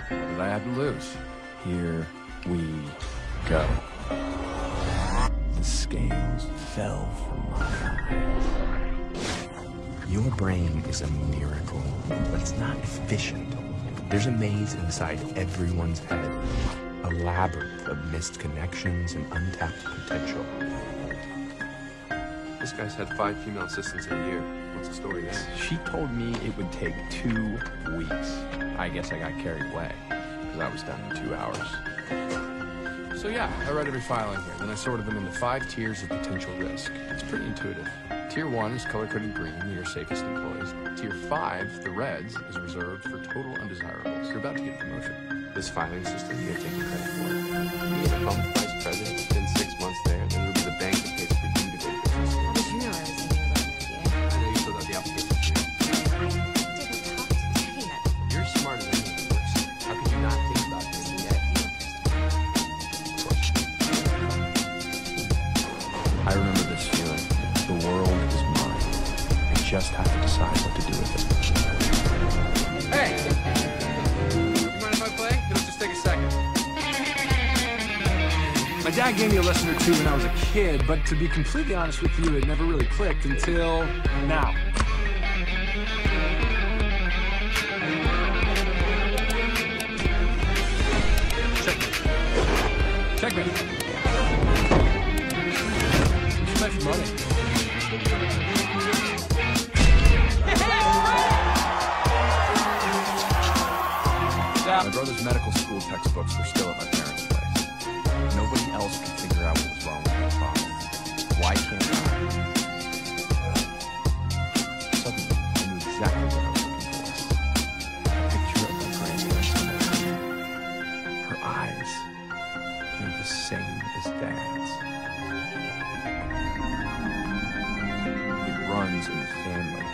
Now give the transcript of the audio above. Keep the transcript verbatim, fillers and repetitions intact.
What did I have to lose? Here we go. The scales fell from my eyes. Your brain is a miracle, but it's not efficient. There's a maze inside everyone's head, a labyrinth of missed connections and untapped potential. This guy's had five female assistants in a year. What's the story there? She told me it would take two weeks. I guess I got carried away, because I was done in two hours. So yeah, I read every file in here, then I sorted them into five tiers of potential risk. It's pretty intuitive. Tier one is color-coded green, your safest employees. Tier five, the reds, is reserved for total undesirables. You're about to get a promotion. This filing system you're taking credit for. You get a bump vice president within six months there, and then it'll be the bank that pays for you to go to business. How did you know I was thinking about an idea? I know you filled out the application. I didn't talk to Teddy yet. You're smarter than me. How could you not think about this yet? I remember this feeling. The world is mine. I just have to decide what to do with it. Hey! You mind if I play? It'll just take a second. My dad gave me a lesson or two when I was a kid, but to be completely honest with you, it never really clicked until now. Checkmate. Checkmate. You should make money. My brother's medical school textbooks were still at my parents' place. Nobody else could figure out what was wrong with my father. Why can't I? Suddenly, I knew exactly what I was looking for. A picture of my grandparents. Her eyes were the same as Dad's. It runs in the family.